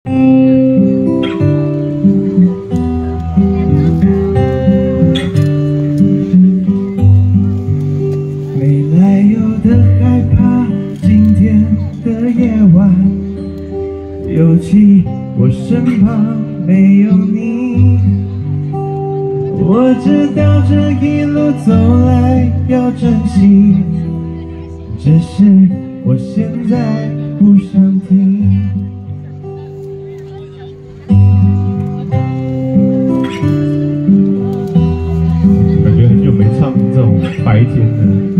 没来由的害怕今天的夜晚，尤其我身旁没有你。我知道这一路走来要珍惜，只是我现在不想听。 感觉很久没唱这种白天的。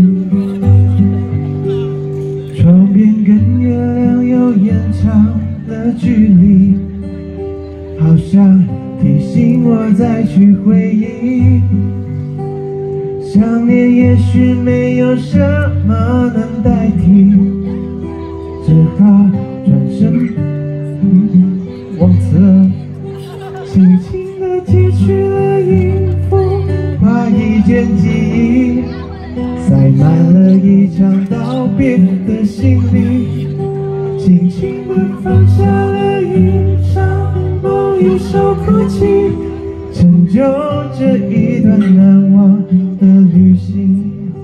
窗边跟月亮有延长的距离，好像提醒我再去回忆。想念也许没有什么能代替，只好转身忘词了，轻轻地揭去了衣服，画一件记忆，塞满了一场道别的行李，轻轻地放下了一场某一首哭泣，成就这一段难忘的旅行。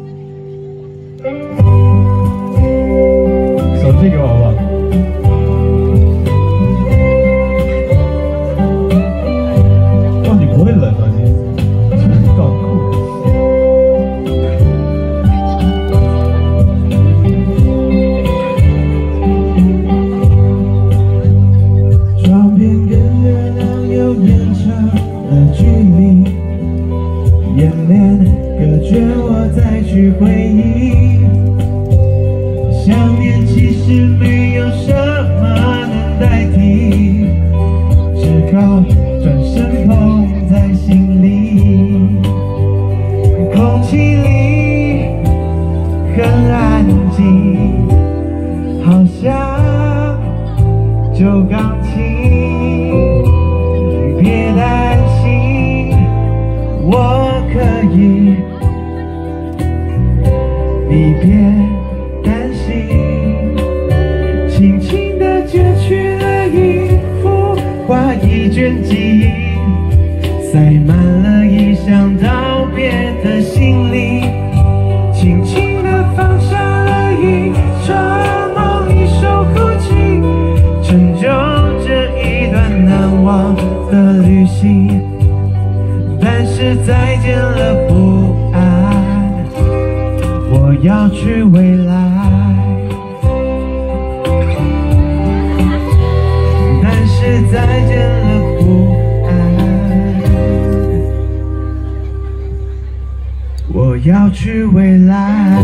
手机给我好不好？哇，你不会冷啊你？搞酷。 窗边跟月亮有延长的距离，眼帘隔绝我再去回忆。想念其实没有什么能代替，只好转身捧在心里。空气里很安静，好像旧钢琴。别担心，我可以，你别担心。轻轻地揭去了衣服，画一卷记忆，塞满了一箱道别的行李，轻轻地放下了一场梦，一首哭泣，成就这一段难忘的旅行。但是再见了不安，我要去未来。但是再见了不安，我要去未来。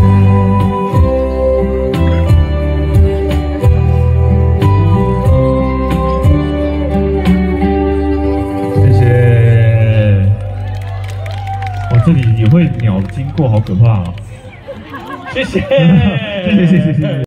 这里也会鸟经过，好可怕哦！谢谢，谢谢。